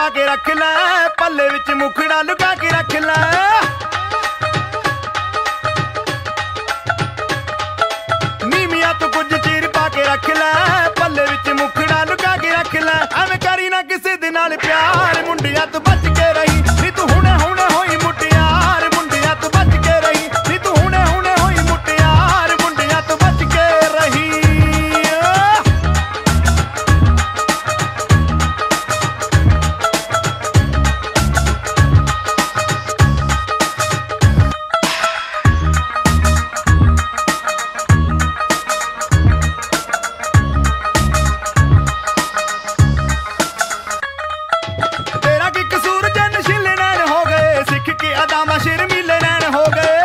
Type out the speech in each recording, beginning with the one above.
पा के रख लै, पल्ले विच मुखड़ा लुका के रख लै। नीमिया तू कुछ चीर पा के रख लै, पल्ले विच मुखड़ा लुका के रख लै। एवें करी ना किसे दे नाल प्यार, मुंडिया तू बच के रही नी तू हुणे हुणे होई मुटियार। मुंडिया तू बच के रही नी तू हुणे हुणे होई मुटियार। मुंडिया तू बच के रही। तेरा की कसूर जन नशीले नैन हो गए, सिख के अदामा शर्मीले नैन हो गए।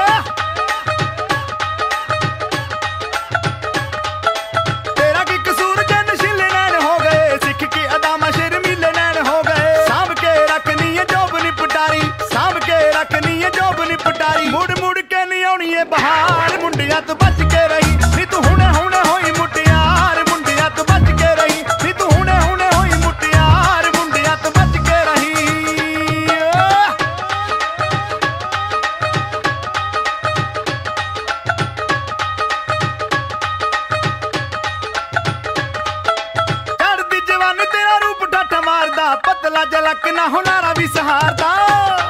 तेरा की कसूर जन नशीले नैन हो गए, सिख के अदामा शर्मीले नैन हो गए। सांभ के रखनी है जोब नी पटारी, सांभ के रखनी है जोब नी पटारी। मुड़ मुड़ के नहीं आउणी है बहार, मुंडिया तू बच के रही नी तू हुणे हुणे होई मुटियार। मुंडिया तू बच के रही नी तू हुणे हुणे होई मुटियार। मुंडिया तू बच के रही। चढ़दी जवानी तेरा रूप ठाठा मारदा, पतला जलक ना हुनारा भी सहारदा।